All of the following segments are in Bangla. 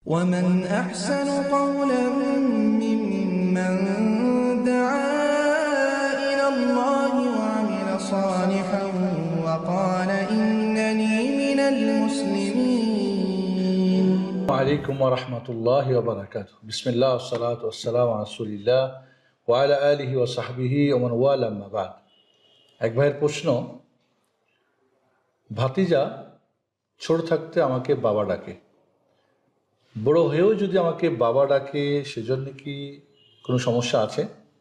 ومن أحسن قولا ممن دعا إلى الله وعمل صالحا وقال إنني من المسلمين. عليكم ورحمة الله وبركاته. بسم الله والصلاة والسلام على رسول الله وعلى آله وصحبه ومن والاه أما بعد. এক ভাইয়ের প্রশ্ন, ভাতিজা ছোট থাকতে আমাকে বাবা ডাকে, বড় হয়েও যদি আমাকে বাবা ডাকে সেজন্য কি কোনো সমস্যা আছে?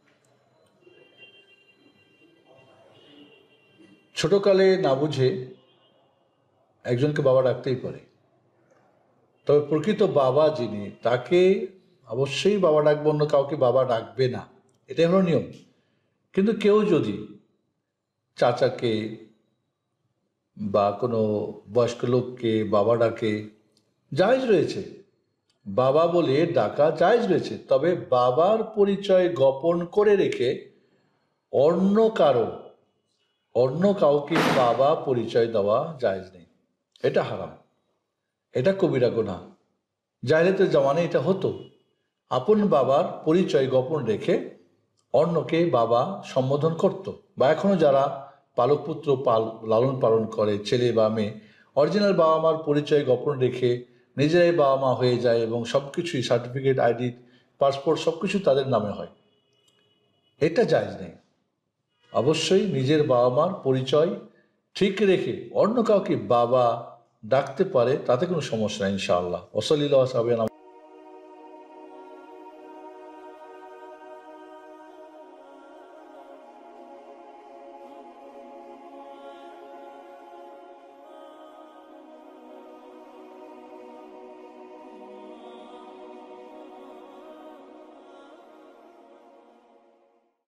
ছোটকালে না বুঝে একজনকে বাবা ডাকতেই পারে, তবে প্রকৃত বাবা যিনি তাকে অবশ্যই বাবা ডাকবে, অন্য কাউকে বাবা ডাকবে না, এটাই হলো নিয়ম। কিন্তু কেউ যদি চাচাকে বা কোনো বয়স্ক লোককে বাবা ডাকে, জায়েজ রয়েছে, বাবা বলে ডাকা জায়েজ রয়েছে, তবে বাবার পরিচয় গোপন করে রেখে অন্য কাউকে বাবা পরিচয় দেওয়া জায়েজ নেই। এটা হারাম, এটা কবিরা গুনাহ। জাহেলিয়াতের জামানায় এটা হতো, আপন বাবার পরিচয় গোপন রেখে অন্যকে বাবা সম্বোধন করত। বা এখনো যারা পালক পুত্র লালন পালন করে, ছেলে বা মেয়ে, অরিজিনাল বাবা মার পরিচয় গোপন রেখে নিজেরাই বাবা মা হয়ে যায় এবং সব কিছুই সার্টিফিকেট, আইডি, পাসপোর্ট সব কিছু তাদের নামে হয়, এটা জায়েজ নেই। অবশ্যই নিজের বাবা মার পরিচয় ঠিক রেখে অন্য কাউকে বাবা ডাকতে পারে, তাতে কোনো সমস্যা নেই ইনশাআল্লাহ। ওসলিল্লাহ সাবিয়ানা।